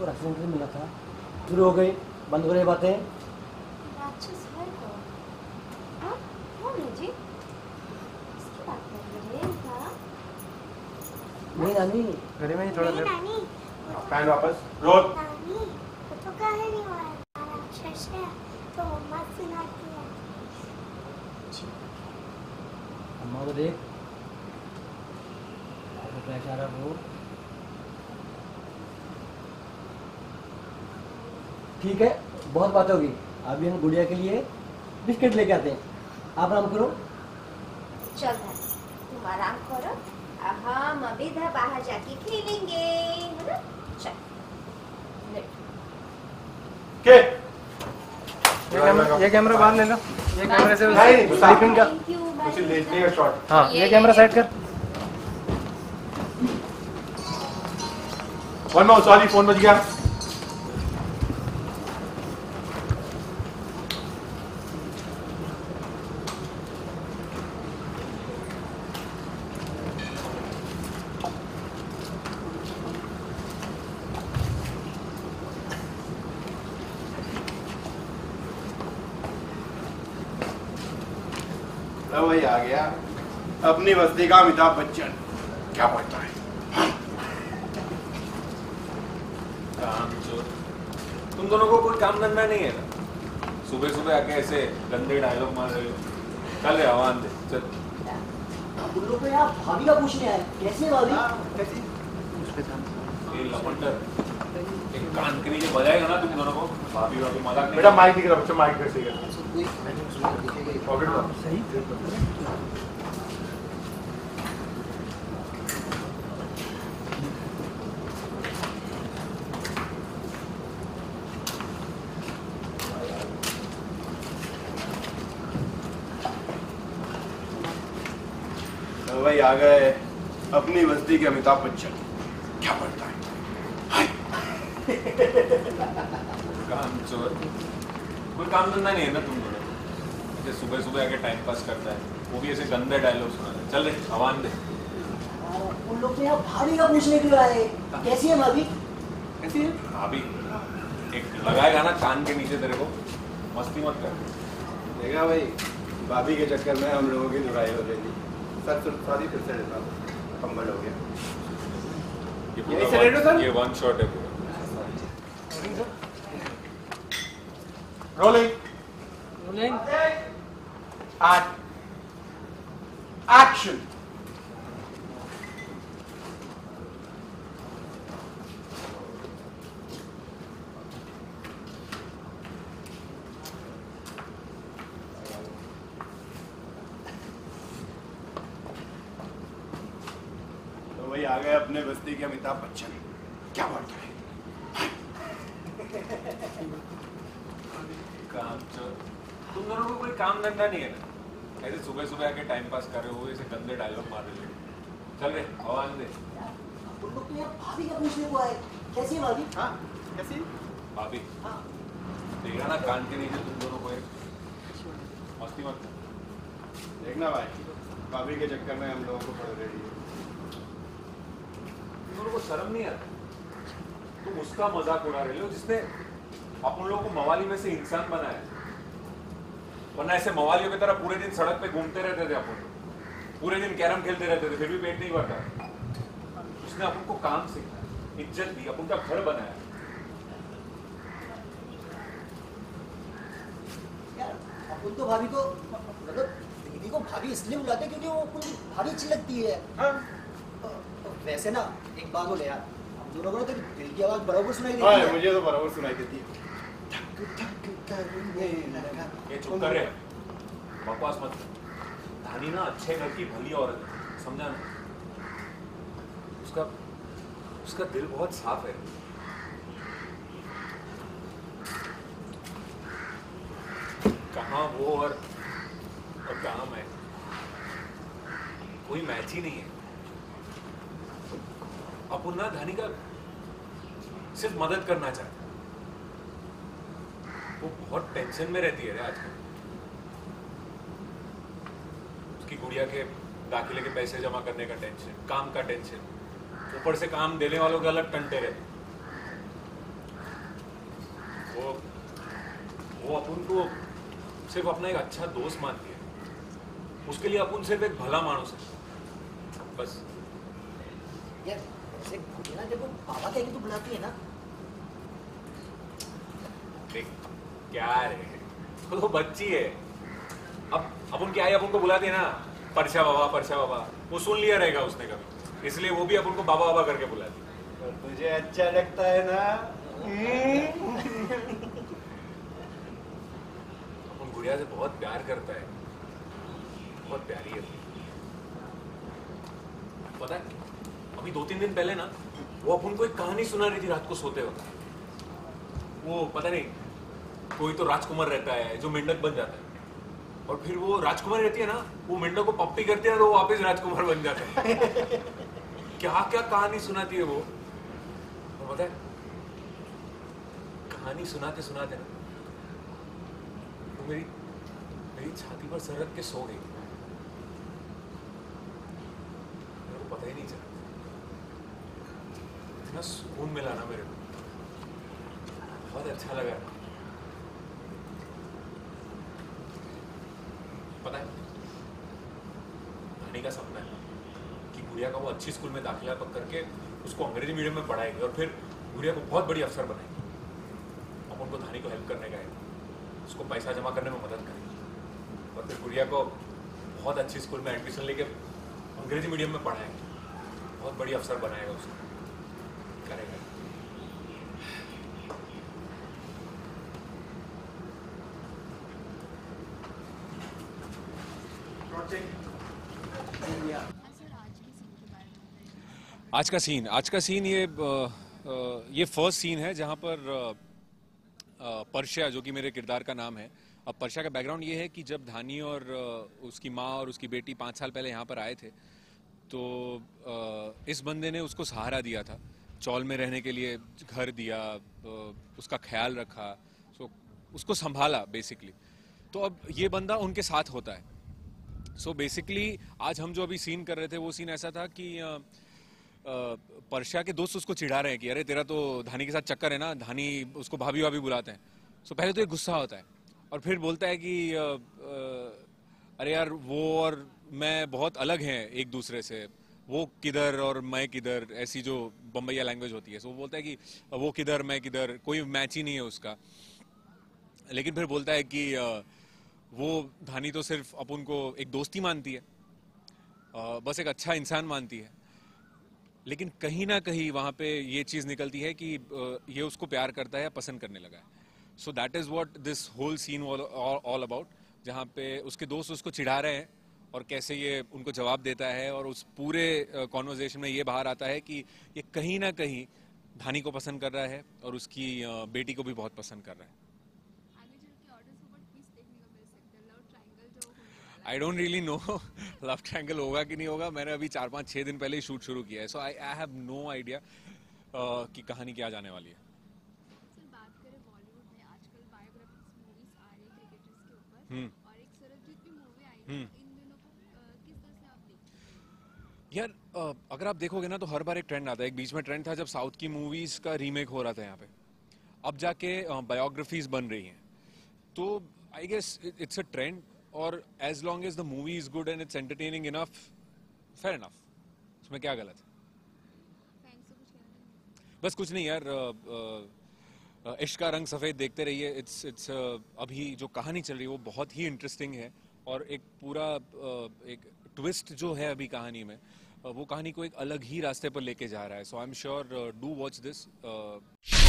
को राशन से मिला था, शुरू हो गई, बंद हो रही बातें। राक्षस है कौन? हाँ, कौन है जी? किसकी बात कर रहे हैं क्या? नहीं नानी, घरे में ही थोड़ा नहीं नानी, पैन वापस रोल। नानी वो तो कहे नहीं हुआ है, राक्षस है तो मम्मा सुनाती है। अम्मा को देख, क्या चाह रहा वो। ठीक है, बहुत बात होगी, अभी हम गुड़िया के लिए बिस्किट लेके आते हैं, आप आराम करो। चल धनी, तुम आराम करो, अब हम अभी इधर बाहर जाके खेलेंगे, है ना? चल ले। के ये कैमरा बाहर ले लो, ये कैमरे से नहीं, स्लीपिंग का Thank you, bye. उसे लेटने का शॉट। हाँ ये कैमरा साइड कर। वन मोर, सॉरी फोन बज गया। वही आ गया अपनी बस्ती का अमिताभ बच्चन। क्या बोलता है? तुम दोनों को कोई काम धंधा नहीं है ना? सुबह सुबह आके ऐसे गंदे डायलॉग मार रहे हो। चल रे आवाज दे चल। उन लोग को यहाँ भाभी का पूछने आए, कैसी है भाभी? कैसी? ये लपंडर एक कान के नीचे बजाएगा ना तुम दोनों को, भाभी भाभी मजाक नहीं। बेटा माइक दिख रहा, बच्चा माइक कैसे कर पॉकेट में सही। भाई आ गए अपनी बस्ती के अमिताभ बच्चन। क्या बोलता है? काम चोर, कोई काम धंधा नहीं है ना तुम दोनों? ऐसे सुबह सुबह आके टाइम पास करता है, वो भी ऐसे गंदे डायलॉग सुना रहे। चल रे आवाज दे। उन लोग तो यहाँ भाभी का पूछने के लिए आए, कैसी है भाभी? कैसी है? भाभी एक लगाएगा ना कान के नीचे तेरे को, मस्ती मत कर। देखा भाई, भाभी के चक्कर में हम लोगों की धुलाई हो रही थी। सर सॉरी, फिर से लेता हूँ, कंबल हो गया। ये वन शॉट है पूरा। Rolling rolling at action. तो वही आ गए अपने बस्ती के अमिताभ बच्चन। क्या बोलता है? काम चोर, तुम दोनों को कोई काम धंधा नहीं है ना? ऐसे सुबह सुबह आके टाइम पास कर रहे हो, ऐसे गंदे डायलॉग मार रहे हो। चल रे आवाज दे। उन लोग तो यहाँ भाभी का पूछने को आए, कैसी है भाभी? हाँ कैसी? भाभी हाँ। देखा ना कान के नीचे तुम दोनों को एक मस्ती मत कर। देखना भाई, भाभी के चक्कर में हम लोगों को पड़ रही है। तुम दोनों को शर्म नहीं आता? तुम उसका मजाक उड़ा रहे हो जिसने आप उन लोगों को मवाली में से इंसान बनाया, वरना ऐसे मवालियों की तरह पूरे दिन सड़क पे घूमते रहते थे अपन, पूरे दिन कैरम खेलते रहते थे, फिर भी पेट नहीं भरता। उसने अपन को काम सिखाया, इज्जत दी, अपन का घर बनाया। यार अपन तो भाभी को, मतलब दीदी को भाभी इसलिए बुलाते क्योंकि वो अपन की भाभी अच्छी लगती है। हाँ? तो वैसे ना एक बात बोले यार, हम दोनों को ना तेरी दिल की आवाज बराबर सुनाई देती हाँ, है। मुझे तो बराबर सुनाई देती है। ये चुप कर रहे, बकवास मत कर। धानी ना अच्छे घर की भली औरत है, समझा ना? उसका दिल बहुत साफ है। कहाँ वो और कहाँ मैं, कोई मैच ही नहीं है। अपन ना धानी का सिर्फ मदद करना चाहते, वो बहुत टेंशन में रहती है रे आजकल। उसकी गुड़िया के दाखिले के पैसे जमा करने का टेंशन, काम का टेंशन, ऊपर से काम देने वालों के अलग टंटे रहते। वो अपन को सिर्फ अपना एक अच्छा दोस्त मानती है, उसके लिए अपन सिर्फ एक भला मानुस है बस। यार ऐसे बोले ना, देखो पापा कहेंगे तो बुलाती है ना। देख क्या रे, तो बच्ची है। अब अपन क्या है, अपन को बुलाते हैं ना परछा बाबा, वो सुन लिया रहेगा उसने कभी, इसलिए वो भी अपन को बाबा बाबा करके बुलाती है। और तुझे अच्छा लगता है ना? अपन गुड़िया से बहुत प्यार करता है, बहुत प्यारी है। पता है अभी 2-3 दिन पहले ना वो अपन को एक कहानी सुना रही थी रात को सोते वक्त। वो पता नहीं कोई तो राजकुमार रहता है जो मेंढक बन जाता है, और फिर वो राजकुमारी रहती है ना, वो मेंढक को पप्पी करती है ना तो वो वापस राजकुमार बन जाता है। क्या क्या कहानी सुनाती है वो। और पता है कहानी सुनाते सुनाते ना वो मेरी छाती पर सर रख के सो गई। मेरे को पता ही नहीं चला, इतना सुकून मिला ना मेरे को, बहुत अच्छा लगा। पता है धानी का सपना है कि गुड़िया का वो अच्छी स्कूल में दाखिला करके उसको अंग्रेजी मीडियम में पढ़ाएगी और फिर गुड़िया को बहुत बड़ी अफसर बनाएगी। अपन को धानी को हेल्प करने का है, उसको पैसा जमा करने में मदद करेगी और फिर गुड़िया को बहुत अच्छी स्कूल में एडमिशन लेके अंग्रेजी मीडियम में पढ़ाएंगे, बहुत बड़ी अफसर बनाएगा उसको, करेगा। आज का सीन ये फर्स्ट सीन है जहां पर परशा, जो कि मेरे किरदार का नाम है। अब परशा का बैकग्राउंड ये है कि जब धानी और उसकी माँ और उसकी बेटी 5 साल पहले यहाँ पर आए थे तो इस बंदे ने उसको सहारा दिया था, चौल में रहने के लिए घर दिया, उसका ख्याल रखा, उसको संभाला बेसिकली। तो अब ये बंदा उनके साथ होता है। सो बेसिकली आज हम जो अभी सीन कर रहे थे वो सीन ऐसा था कि परशा के दोस्त उसको चिढ़ा रहे हैं कि अरे तेरा तो धानी के साथ चक्कर है ना, धानी उसको भाभी भाभी बुलाते हैं। सो पहले तो ये गुस्सा होता है और फिर बोलता है कि अरे यार वो और मैं बहुत अलग हैं एक दूसरे से, वो किधर और मैं किधर, ऐसी जो बम्बैया लैंग्वेज होती है। सो वो बोलता है कि वो किधर मैं किधर, कोई मैच ही नहीं है उसका। लेकिन फिर बोलता है कि वो धानी तो सिर्फ अपन को एक दोस्ती मानती है, बस एक अच्छा इंसान मानती है। लेकिन कहीं ना कहीं वहाँ पे ये चीज़ निकलती है कि ये उसको प्यार करता है या पसंद करने लगा है। So that is what this whole scene all about, जहाँ पे उसके दोस्त उसको चिढ़ा रहे हैं और कैसे ये उनको जवाब देता है। और उस पूरे कॉन्वर्जेशन में ये बाहर आता है कि ये कहीं ना कहीं धानी को पसंद कर रहा है और उसकी बेटी को भी बहुत पसंद कर रहा है। I don't really know love triangle होगा कि नहीं होगा, मैंने अभी 4-5-6 दिन पहले ही शूट शुरू किया है। So I have no idea कि कहानी क्या जाने वाली है। सर बात करें बॉलीवुड में आजकल बायोग्राफिक्स मूवीज आ रही है क्रिकेटर्स के ऊपर, और एक सरबजीत की मूवी आई है, इन दिनों को किस तरह से आप देखते हैं? यार अगर आप देखोगे ना तो हर बार एक ट्रेंड आता है। एक बीच में ट्रेंड था जब साउथ की मूवीज का रीमेक हो रहा था यहाँ पे, अब जाके बायोग्राफीज बन रही हैं। तो I guess it's a trend, और as long as the movie is good and it's entertaining enough, fair enough, उसमें क्या गलत है। बस कुछ नहीं यार, इश्क का रंग सफेद देखते रहिए। इट्स अभी जो कहानी चल रही है वो बहुत ही इंटरेस्टिंग है, और एक पूरा एक ट्विस्ट जो है अभी कहानी में, वो कहानी को एक अलग ही रास्ते पर लेके जा रहा है। So I am sure do watch this.